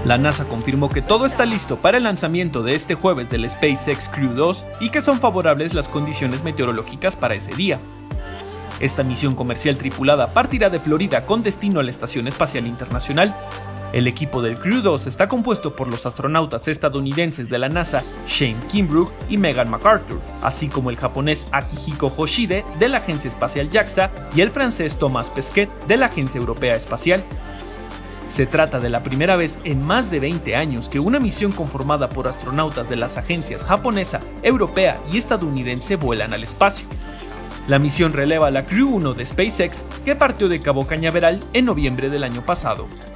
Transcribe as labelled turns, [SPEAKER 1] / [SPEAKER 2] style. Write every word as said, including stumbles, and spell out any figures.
[SPEAKER 1] La NASA confirmó que todo está listo para el lanzamiento de este jueves del SpaceX Crew dos y que son favorables las condiciones meteorológicas para ese día. Esta misión comercial tripulada partirá de Florida con destino a la Estación Espacial Internacional. El equipo del Crew dos está compuesto por los astronautas estadounidenses de la NASA Shane Kimbrough y Megan McArthur, así como el japonés Akihiko Hoshide de la Agencia Espacial JAXA y el francés Thomas Pesquet de la Agencia Europea Espacial. Se trata de la primera vez en más de veinte años que una misión conformada por astronautas de las agencias japonesa, europea y estadounidense vuelan al espacio. La misión releva a la Crew uno de SpaceX, que partió de Cabo Cañaveral en noviembre del año pasado.